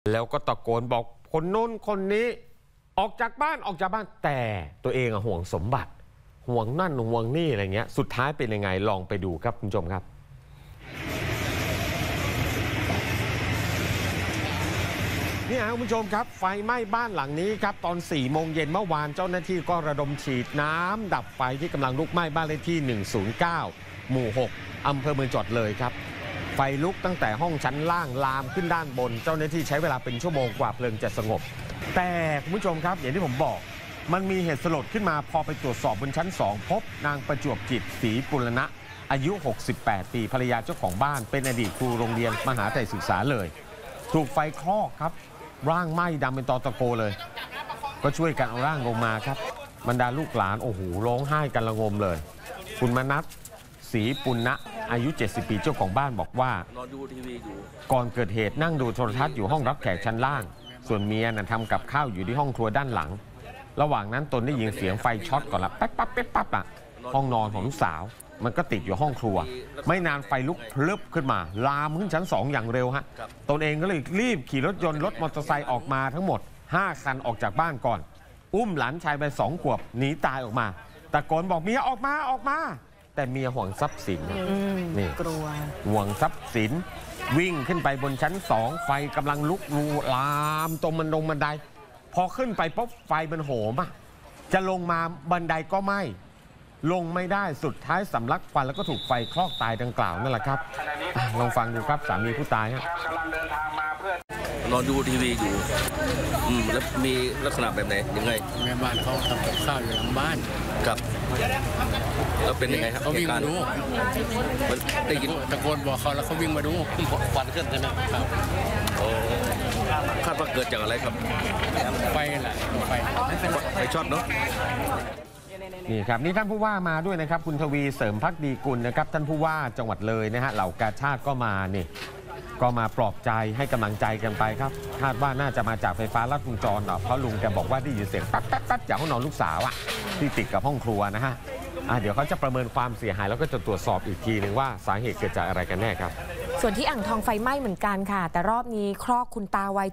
แล้วก็ตะโกนบอกคนโน้นคนนี้ออกจากบ้านแต่ตัวเองห่วงสมบัติห่วงนั่นห่วงนี่อะไรเงี้ยสุดท้ายเป็นยังไงลองไปดูครับคุณผู้ชมครับนี่ครับคุณผู้ชมครับไฟไหม้บ้านหลังนี้ครับตอน 4 โมงเย็นเมื่อวานเจ้าหน้าที่ก็ระดมฉีดน้ำดับไฟที่กำลังลุกไหม้บ้านเลขที่109หมู่6อำเภอเมืองจังหวัดเลยครับไฟลุกตั้งแต่ห้องชั้นล่างลามขึ้นด้านบนเจ้าหน้าที่ใช้เวลาเป็นชั่วโมงกว่าเพลิงจะสงบแต่คุณผู้ชมครับอย่างที่ผมบอกมันมีเหตุสลดขึ้นมาพอไปตรวจสอบบนชั้น2พบนางประจวบจิตศรีปุรณะอายุ68ปีภรรยาเจ้าของบ้านเป็นอดีตครูโรงเรียนมหาวิทยาลัยศึกษาเลยถูกไฟคลอกครับร่างไหม้ดำเป็นตอตะโกเลยก็ช่วยกันเอาร่างลงมาครับบรรดาลูกหลานโอ้โหร้องไห้กันระงมเลยคุณมนัสศรีปุณณะอายุ70ปีเจ้าของบ้านบอกว่านอนดูทีวีอยู่ก่อนเกิดเหตุนั่งดูโทรทัศน์อยู่ห้องรับแขกชั้นล่างส่วนเมียน่ะทำกับข้าวอยู่ที่ห้องครัวด้านหลังระหว่างนั้นตนได้ยินเสียงไฟช็อตก่อนละแป๊บปั๊บแป๊บปั๊บอ่ะห้องนอนของลูกสาวมันก็ติดอยู่ห้องครัวไม่นานไฟลุกพลึบขึ้นมาลามขึ้นชั้น2อย่างเร็วฮะตนเองก็เลยรีบขี่รถยนต์รถมอเตอร์ไซค์ออกมาทั้งหมด5 คันออกจากบ้านก่อนอุ้มหลานชายไป2 ขวบหนีตายออกมาตะโกนบอกเมียออกมาแต่เมียห่วงทรัพย์สินนี่กลัวห่วงทรัพย์สินวิ่งขึ้นไปบนชั้น2ไฟกำลังลุกลามตรงบันไดพอขึ้นไปปุ๊บไฟมันโหมจะลงมาบันไดก็ไหม้ลงไม่ได้สุดท้ายสำลักควันแล้วก็ถูกไฟคลอกตายดังกล่าวนั่นแหละครับลองฟังดูครับสามีผู้ตายฮะนอนดูทีวีอยู่แล้วมีลักษณะแบบไหนยังไงแม่บ้านเขาทำกับข้าวอยู่หลังบ้านครับแล้วเป็นยังไงครับเขาวิ่งมาดูได้ยินตะโกนบอกเขาแล้วเขาวิ่งมาดูควันขึ้นใช่ไหมครับคาดว่าเกิดจากอะไรครับไฟแหละไฟช็อตเนาะนี่ครับนี่ท่านผู้ว่ามาด้วยนะครับคุณทวีเสริมภักดีกุลนะครับท่านผู้ว่าจังหวัดเลยนะฮะเหล่ากาชาติก็มานี่ก็มาปลอบใจให้กำลังใจกันไปครับคาดว่าน่าจะมาจากไฟฟ้าลัดวงจรเพราะลุงแกบอกว่าได้ยินเสียงปั๊บจากห้องนอนลูกสาวอะที่ติดกับห้องครัวนะฮะเดี๋ยวเขาจะประเมินความเสียหายแล้วก็จะตรวจสอบอีกทีนึงว่าสาเหตุเกิดจากอะไรกันแน่ครับส่วนที่อ่างทองไฟไหม้เหมือนกันค่ะแต่รอบนี้คลอกคุณตาวัย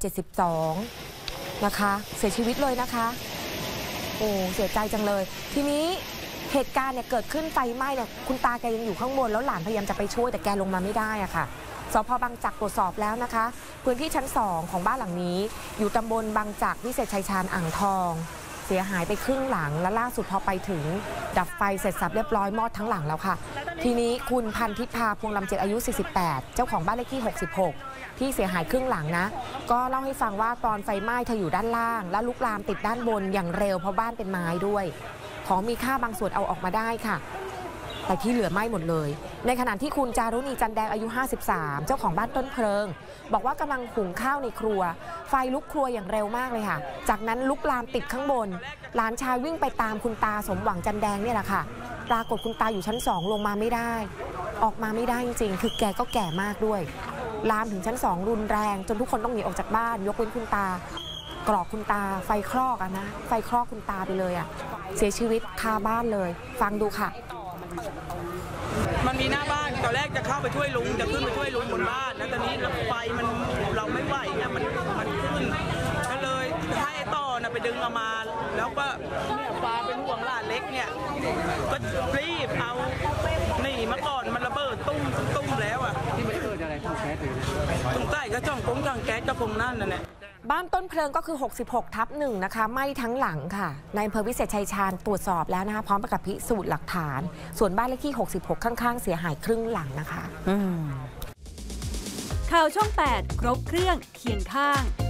72นะคะเสียชีวิตเลยนะคะโอ้เสียใจจังเลยทีนี้เหตุการณ์เนี่ยเกิดขึ้นไฟไหม้เนี่ยคุณตาแกยังอยู่ข้างบนแล้วหลานพยายามจะไปช่วยแต่แกลงมาไม่ได้อะค่ะสพ.บางจักรตรวจสอบแล้วนะคะพื้นที่ชั้น2ของบ้านหลังนี้อยู่ตำบลบางจักรวิเศษชัยชาญอ่างทองเสียหายไปครึ่งหลังและล่าสุดพอไปถึงดับไฟเสร็จสับเรียบร้อยมอดทั้งหลังแล้วค่ะทีนี้คุณพันธิพาพวงลำเจ็ดอายุ48เจ้าของบ้านเลขที่66ที่เสียหายครึ่งหลังนะก็เล่าให้ฟังว่าตอนไฟไหม้เธออยู่ด้านล่างและลุกลามติดด้านบนอย่างเร็วเพราะบ้านเป็นไม้ด้วยของมีค่าบางส่วนเอาออกมาได้ค่ะแต่ที่เหลือไหม้หมดเลยในขณะที่คุณจารุณีจันแดงอายุ53เจ้าของบ้านต้นเพลิงบอกว่ากำลังหุงข้าวในครัวไฟลุกครัวอย่างเร็วมากเลยค่ะจากนั้นลุกลามติดข้างบนหลานชายวิ่งไปตามคุณตาสมหวังจันแดงเนี่ยแหละค่ะปรากฏคุณตาอยู่ชั้น2ลงมาไม่ได้ออกมาไม่ได้จริงๆคือแกก็แก่มากด้วยลามถึงชั้น2รุนแรงจนทุกคนต้องหนีออกจากบ้านยกเว้นคุณตากรอกคุณตาไฟคลอกนะไฟคลอกคุณตาไปเลยเสียชีวิตคาบ้านเลยฟังดูค่ะมันมีหน้าบ้านตอนแรกจะเข้าไปช่วยลุงจะขึ้นไปช่วยลุงบนบ้านแล้วตอนนี้ไฟมันเราไม่ไหวเนี่ยมันขึ้นก็เลยให้ต่อนะไปดึงเอามาแล้วก็เนี่ยปลาเป็นห่วงหลานเล็กเนี่ยก็รีบเอาหนีมาก่อนมันระเบิดตุ้มแล้วที่มันเกิดอะไรทั้งแก๊สเลยตรงใต้ก็จ้องกงจังแก๊สก็คงนั่นน่ะเนี่ยบ้านต้นเพลิงก็คือ66/1นะคะไหม้ทั้งหลังค่ะในอำเภอวิเศษชัยชาญตรวจสอบแล้วนะคะพร้อมกับพิสูจน์หลักฐานส่วนบ้านเลขที่66ข้างๆเสียหายครึ่งหลังนะคะข่าวช่อง 8 ครบเครื่องเคียงข้าง